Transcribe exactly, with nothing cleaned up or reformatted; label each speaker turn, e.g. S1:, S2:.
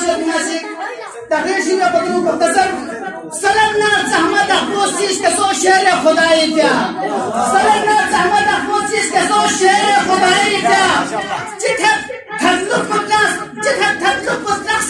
S1: تغيشي يا بدر مختصر سلمنا زحمة أخوصيش كسو شهر خداي تا سلمنا زحمة أخوصيش كسو شهر خداي تا جتها تطلق بطلاس جتها تطلق بطلاس